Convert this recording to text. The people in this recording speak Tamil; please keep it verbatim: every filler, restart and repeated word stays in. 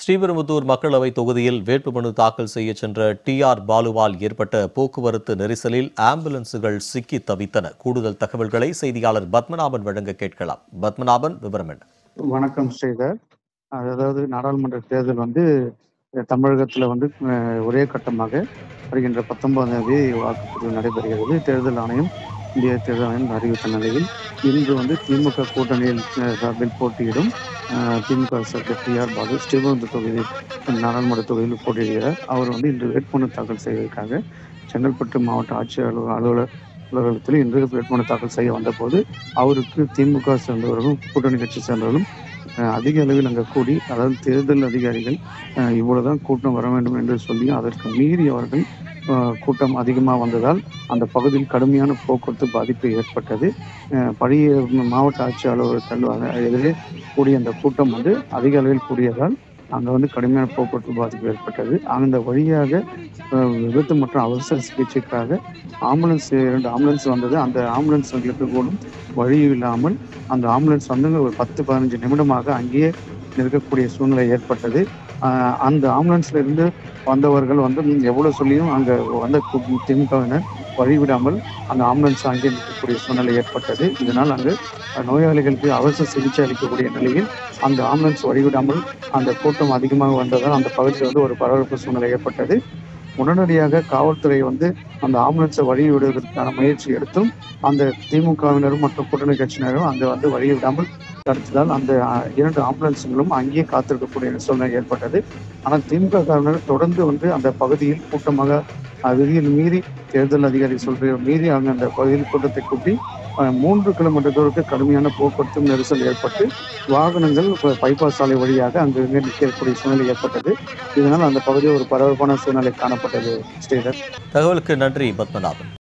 ஸ்ரீபெரும்புதூர் மக்களவை தொகுதியில் வேட்புமனு தாக்கல் செய்ய சென்ற டி ஆர் பாலுவால் ஏற்பட்ட போக்குவரத்து நெரிசலில் ஆம்புலன்ஸுகள் சிக்கி தவித்தன. கூடுதல் தகவல்களை செய்தியாளர் பத்மநாபன் வழங்க கேட்கலாம். பத்மநாபன், விவரம் என்ன? வணக்கம் ஸ்ரீதர். அதாவது நாடாளுமன்ற தேர்தல் வந்து தமிழகத்தில் வந்து ஒரே கட்டமாக வருகின்ற பத்தொன்பதாம் தேதி வாக்குப்பதிவு நடைபெறுகிறது. தேர்தல் ஆணையம் இந்திய தேர்தல் ஆணையம் அறிவித்த நிலையில் இன்று வந்து திமுக கூட்டணியில் சார்பில் போட்டியிடும் திமுக சார்பில் டி ஆர் பாலு ஸ்ரீபெரும்புதூர் தொகுதியில் நாடாளுமன்ற தொகுதியில் போட்டியிடுகிறார். அவர் வந்து இன்று வேட்புமனு தாக்கல் செய்வதற்காக செங்கல்பட்டு மாவட்ட ஆட்சியர் அலுவலர் அலுவலகத்தில் இன்று வேட்புமனு தாக்கல் செய்ய வந்தபோது அவருக்கு திமுக சேர்ந்தவர்களும் கூட்டணி கட்சி சேர்ந்தவர்களும் அதிக அளவில் அங்கே கூடி, அதாவது தேர்தல் அதிகாரிகள் இவ்வளவுதான் கூட்டம் வர வேண்டும் என்று சொல்லி அதற்கு மீறி அவர்கள் கூட்டம் அதிகமாக வந்ததால் அந்த பகுதியில் கடுமையான போக்குவரத்து பாதிப்பு ஏற்பட்டது. பழைய மாவட்ட ஆட்சியர் அலுவலகத்தில் எதிரே கூடிய அந்த கூட்டம் வந்து அதிக அளவில் கூடியதால் அங்கே வந்து கடுமையான போக்குவரத்து பாதிப்பு ஏற்பட்டது. அந்த வழியாக விபத்து மற்றும் அவசர சிகிச்சைக்காக ஆம்புலன்ஸ் இரண்டு ஆம்புலன்ஸ் வந்தது. அந்த ஆம்புலன்ஸ்களுக்கு கூட வழி இல்லாமல் அந்த ஆம்புலன்ஸ் வந்து ஒரு பத்து பதினஞ்சு நிமிடமாக அங்கேயே நிற்கக்கூடிய சூழ்நிலை ஏற்பட்டது. அந்த ஆம்புலன்ஸ்ல இருந்து வந்தவர்கள் வந்து எவ்வளவு சொல்லியும் அங்க வந்த திமுகவினர் வழிவிடாமல் அந்த ஆம்புலன்ஸ் அங்கே நிற்கக்கூடிய சூழ்நிலை ஏற்பட்டது. இதனால் அங்கு நோயாளிகளுக்கு அவசர சிகிச்சை அளிக்கக்கூடிய நிலையில் அந்த ஆம்புலன்ஸ் வழிவிடாமல் அந்த கூட்டம் அதிகமாக வந்ததால் அந்த பகுதியில் வந்து ஒரு பரபரப்பு சூழ்நிலை ஏற்பட்டது. உடனடியாக காவல்துறை வந்து அந்த ஆம்புலன்ஸை வழி விடுவதற்கான முயற்சி எடுத்தும் அந்த திமுகவினரும் மற்றும் கூட்டணி கட்சியினரும் அங்கே வந்து வழி விடாமல் தடுத்ததால் அந்த இரண்டு ஆம்புலன்ஸுகளும் அங்கேயே காத்திருக்கக்கூடிய சூழ்நிலை ஏற்பட்டது. ஆனால் திமுக காரர்கள் தொடர்ந்து வந்து அந்த பகுதியில் கூட்டமாக விதியில் மீறி தேர்தல் அதிகாரி சொல்ற மீறி அங்கே அந்த பகுதியில் கூட்டத்தை கூட்டி மூன்று கிலோமீட்டர் தூரத்துக்கு கடுமையான போக்குவரத்து நெரிசல் ஏற்பட்டு வாகனங்கள் பைபாஸ் சாலை வழியாக அங்கு நிற்கக்கூடிய சூழ்நிலை ஏற்பட்டது. இதனால் அந்த பகுதியில் ஒரு பரபரப்பான சூழ்நிலை காணப்பட்டது. ஸ்ரீதர், தகவலுக்கு நன்றி பத்மநாபன்.